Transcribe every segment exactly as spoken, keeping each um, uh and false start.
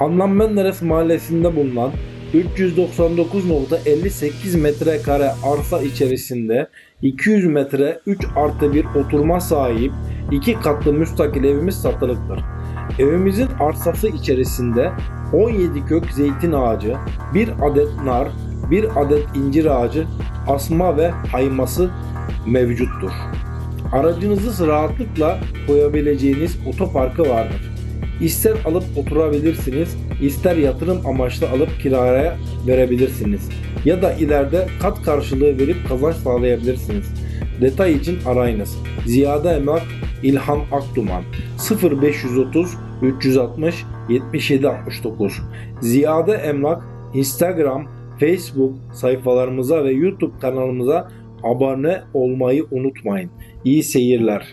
Adnan Menderes mahallesinde bulunan üç yüz doksan dokuz nokta elli sekiz metrekare arsa içerisinde iki yüz metre üç artı bir oturma sahip iki katlı müstakil evimiz satılıktır. Evimizin arsası içerisinde on yedi kök zeytin ağacı, bir adet nar, bir adet incir ağacı, asma ve hayması mevcuttur. Aracınızı rahatlıkla koyabileceğiniz otoparkı vardır. İster alıp oturabilirsiniz, ister yatırım amaçlı alıp kiraya verebilirsiniz. Ya da ileride kat karşılığı verip kazanç sağlayabilirsiniz. Detay için arayınız. Ziyade Emlak İlhan Akduman sıfır beş yüz otuz üç yüz altmış yetmiş yedi altmış dokuz. Ziyade Emlak Instagram, Facebook sayfalarımıza ve YouTube kanalımıza abone olmayı unutmayın. İyi seyirler.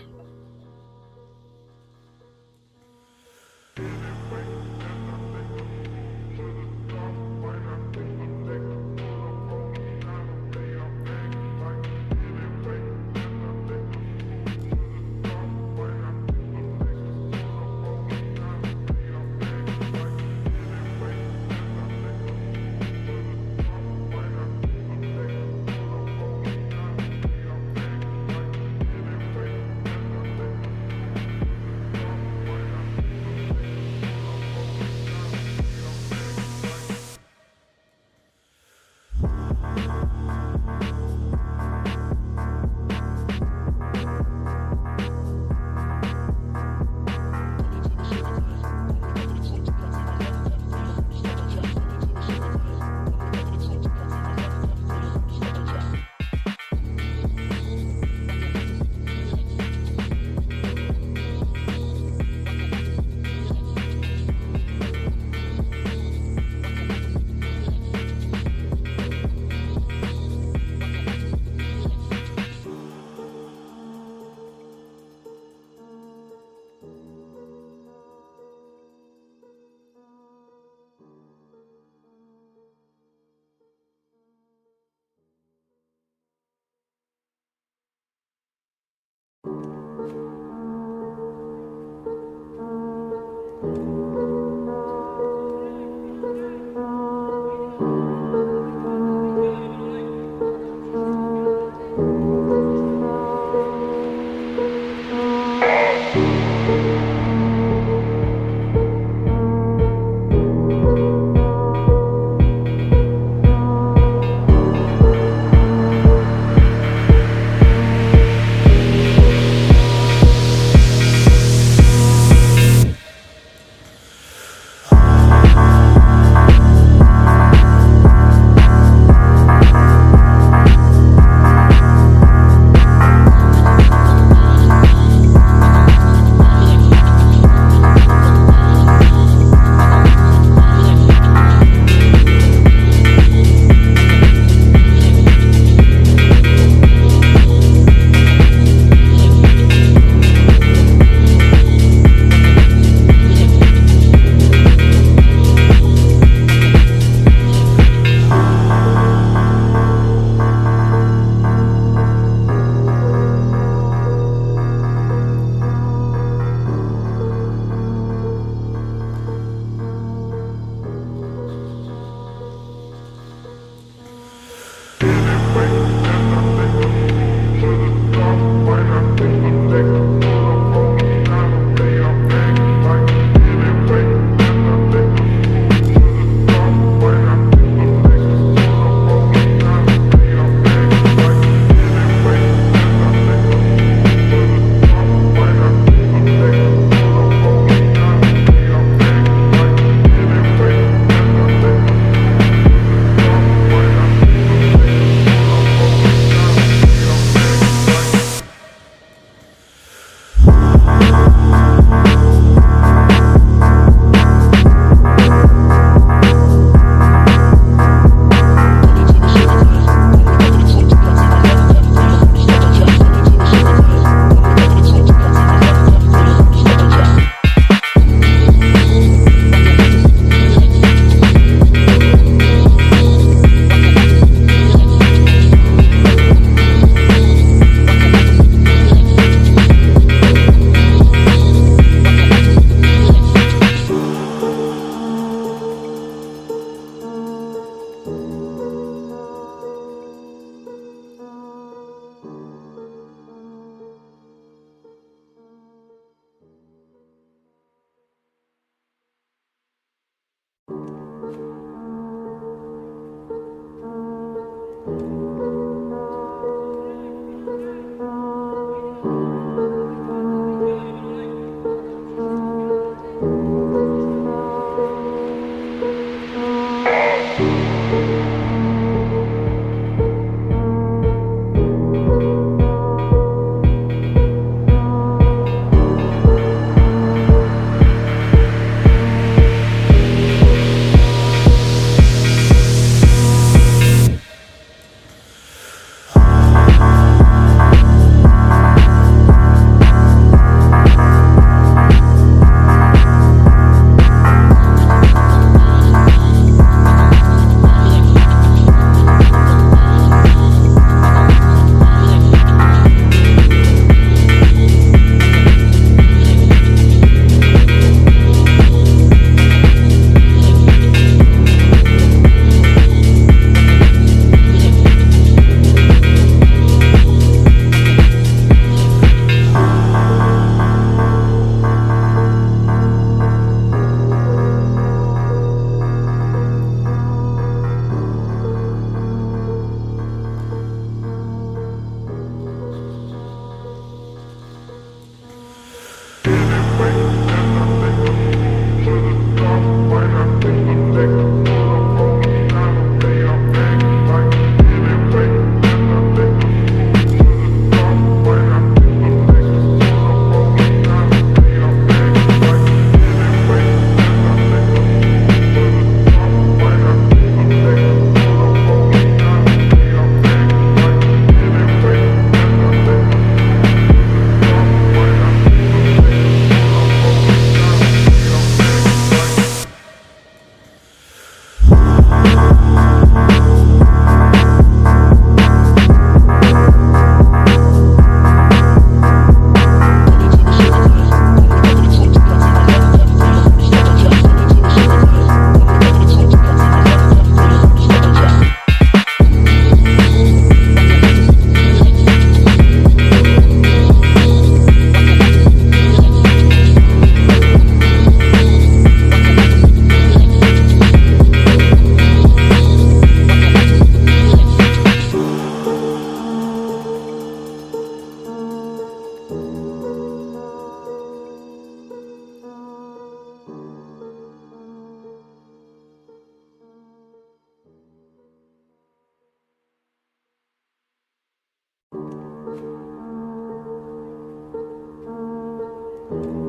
you.